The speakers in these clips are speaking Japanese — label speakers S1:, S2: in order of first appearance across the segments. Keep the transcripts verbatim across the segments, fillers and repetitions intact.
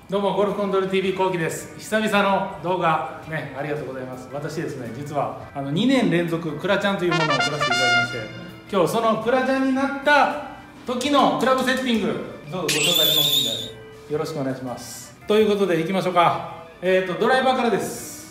S1: どうもゴルフコントロール ティーブイ こうきです。久々の動画ね、ありがとうございます。私ですね、実はあのにねん連続クラチャンというものを撮らせていただきまして、今日そのクラチャンになった時のクラブセッティング、どうぞご紹介しますのでよろしくお願いします。ということでいきましょうか。えっ、ー、とドライバーからです。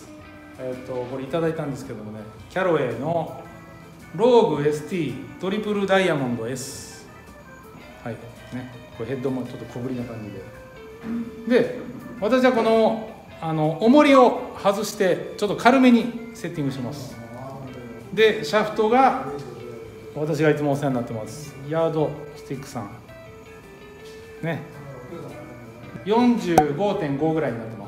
S1: えっ、ー、とこれいただいたんですけどもね、キャロウェイのローグ エスティー トリプルダイヤモンド S、 はいね、これヘッドもちょっと小ぶりな感じで。で、私はこのあの重りを外してちょっと軽めにセッティングします。で、シャフトが私がいつもお世話になってますヤードスティックさんね、よんじゅうごてんご ぐらいになってます。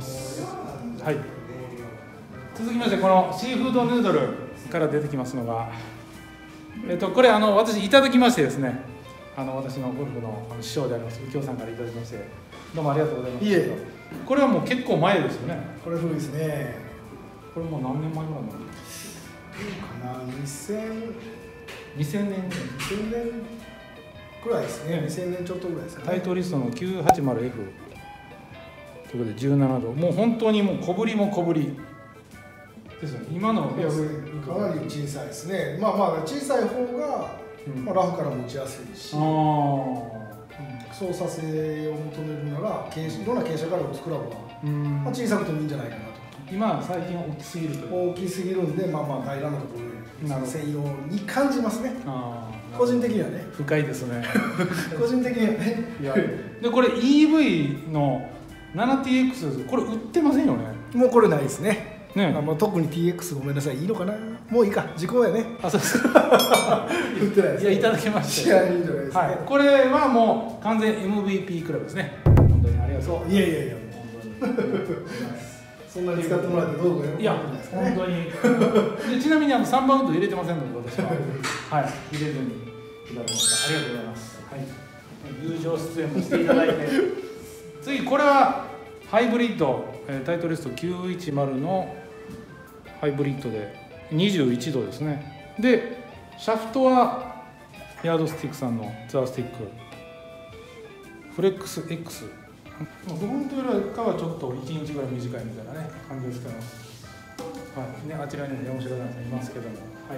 S1: はい、続きましてこのシーフードヌードルから出てきますのが、えっとこれあの私いただきましてですね、あの私のゴルフの師匠であります右京さんからいただきまして、どうもありがとうございます。いえ、これはもう結構前ですよね。
S2: これ古いですね。
S1: これもう何年前ぐらいなのか
S2: な、にせん、
S1: にせんねん
S2: にせんねんくらいですね。にせんねんちょっとぐらいですね。
S1: タイトリストの きゅうはちまるエフ ということでじゅうななど、もう本当にもう小ぶりも小ぶりですよね。今の
S2: いやかなり小さいですね。まあまあ小さい方が、うんまあ、ラフからも打ちやすいし、あ操作性を求めるならいろんな傾斜から打つクラブは、まあ、小さくてもいいんじゃないかなと。
S1: 今最近大きすぎるという
S2: 大きすぎるんで、まあまあ平らなところで専用に感じますね。個人的にはね。
S1: 深いですね。
S2: 個人的にはね。
S1: いやでこれ イーブイ の ななティーエックス これ売ってませんよね。
S2: もうこれないですね。
S1: ね、
S2: あもう特に ティーエックス ごめんなさい、いいのかな、もういいか、時効やね。
S1: あ、そうです。売
S2: ってないです、
S1: ね。いや、いただきました。
S2: いや、いいじゃないですか、ね。はい、
S1: これはもう完全 エムブイピー クラブですね。本当にありがとう。
S2: そう、いやいやいや、本当に。そんなに使ってもらってどうかよ。
S1: いや、本当に。でちなみにあのさんばんウッド入れてませんので、私は。はい、入れずにいただきました。ありがとうございます。はい。友情出演もしていただいて。次、これはハイブリッド、タイトリストきゅうひゃくじゅうのハイブリッドでにじゅういちどですね。で、シャフトはヤードスティックさんのツアースティックフレックス X、 フロントよりかはちょっといちインチぐらい短いみたいなね感じですけど、はいね、あちらにも山城さんいますけども、はい、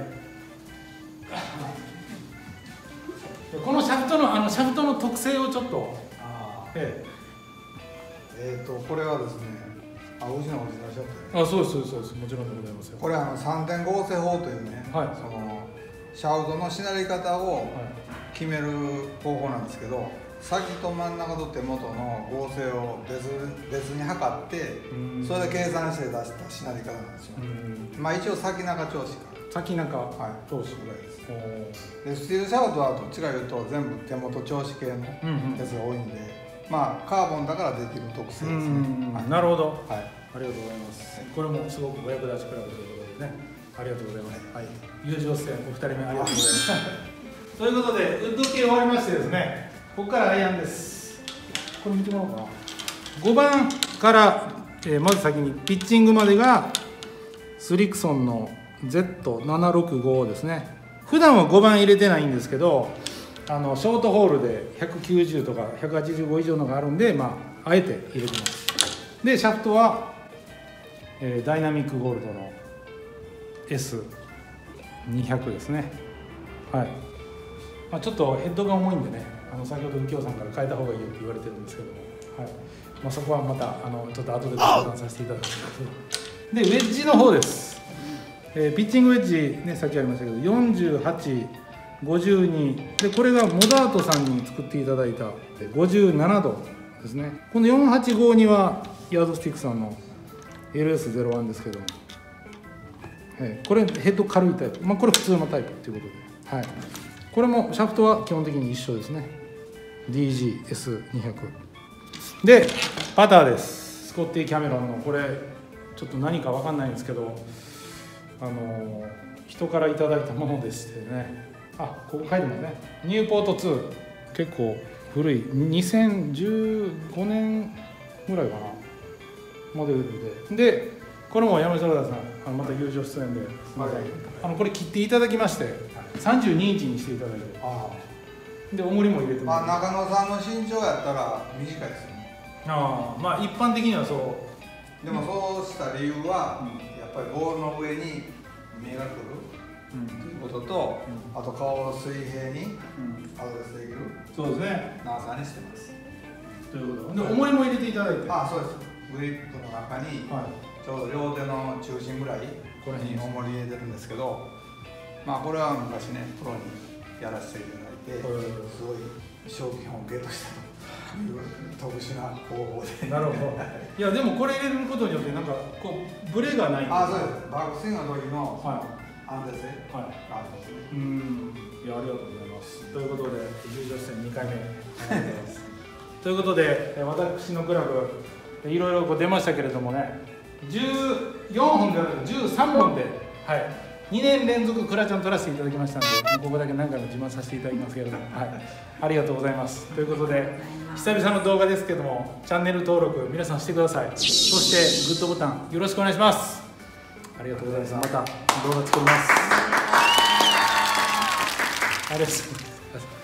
S1: このシャフトのあのシャフトの特性をちょっと、
S3: あ
S1: え
S3: ええー、とこれはですね、あ、うちのおじのショップ
S1: で、あ、そうですそうですそうです、もちろんでございますよ。
S3: これあのさんてん合成法というね、はい、そのシャウトのしなり方を決める方法なんですけど、先と真ん中と手元の合成を別別に測って、それで計算して出したしなり方なんですよ。まあ一応先中調子か
S1: 先中
S3: 調子ぐらいです。でスチールシャウトはどっちかいうと全部手元調子系のやつが多いんで、まあカーボンだからできる特性ですね。
S1: なるほど、はい、ありがとうございます。これもすごくお役立ちクラブということでね、ありがとうございます。はい、友情出演お二人目ありがとうございます。ということでウッド系終わりましてですね、ここからアイアンです。これ見てもらおうかな。ごばんから、えー、まず先にピッチングまでがスリクソンの ゼットななろくご ですね。普段はごばん入れてないんですけど、あのショートホールでひゃくきゅうじゅうとかひゃくはちじゅうご以上のがあるんで、まああえて入れてます。でシャフトは、えー、ダイナミックゴールドの エスにひゃく ですね。はい、まあ、ちょっとヘッドが重いんでね、あの先ほど右京さんから変えた方がいいよって言われてるんですけども、はい、まあ、そこはまたあのちょっと後でご相談させていただきます。でウェッジの方です。えー、ピッチングウェッジね、さっきありましたけどよんじゅうはち、ごじゅうにで、これがモダートさんに作っていただいたごじゅうななどですね。このよんはちごにはヤードスティックさんの エルエスゼロワン ですけども、えー、これヘッド軽いタイプ、まあ、これ普通のタイプということで、はい、これもシャフトは基本的に一緒ですね。 ディージーエスにひゃく でパターです。スコッティ・キャメロンのこれちょっと何か分かんないんですけど、あの人からいただいたものでしてね、あ、ここ書いてますね。ニューポートツー、結構古いにせんじゅうごねんぐらいかなモデルで、でこれも山下田さん、あのまた友情出演ですみません、あのこれ切っていただきましてさんじゅうにインチにしていただいて、あで重りも入れてます。
S3: まあ中野さんの身長やったら短いですよね。
S1: ああ、まあ一般的にはそう
S3: でもそうした理由は、うん、やっぱりボールの上に目が来る、うん、ということと、うん、あと顔を水平にアドレスできる、
S1: そうですね、
S3: 長さにしてます。
S1: ということで、重りも入れていただいて、
S3: ああ、そうです。グリップの中に、はい、ちょうど両手の中心ぐらいに重り入れてるんですけど、まあこれは昔ねプロにやらせていただいて、すごい賞金をゲットした特殊な方法で。
S1: なるほど。いやでもこれ入れることによってなんかこうブレがない。
S3: あ、そうです。バックスイングの時の安定性があるんですね。
S1: うん。いやありがとうございます。ということで優勝戦にかいめありがとうございます。ということで私のクラブいろいろこう出ましたけれどもね、じゅうよんほんではなくじゅうさんぼんで、はい、にねん連続クラチャン取らせていただきましたので、ここだけ何回も自慢させていただきますけれども、はい、ありがとうございます。ということで久々の動画ですけども、チャンネル登録皆さんしてください。そしてグッドボタンよろしくお願いします。ありがとうございます。また動画作ります。ありがとうございます。